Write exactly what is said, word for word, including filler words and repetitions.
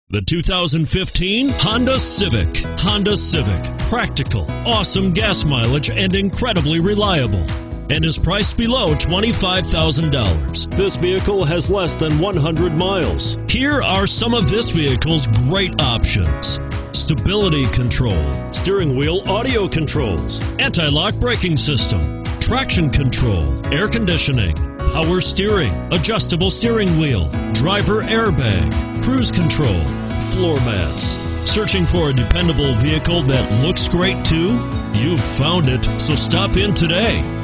The two thousand fifteen Honda Civic. Honda Civic. Practical, awesome gas mileage, and incredibly reliable. And is priced below twenty-five thousand dollars. This vehicle has less than one hundred miles. Here are some of this vehicle's great options: stability control, steering wheel audio controls, anti-lock braking system, traction control, air conditioning, power steering, adjustable steering wheel, driver airbag, cruise control, floor mats. Searching for a dependable vehicle that looks great too? You've found it, so stop in today.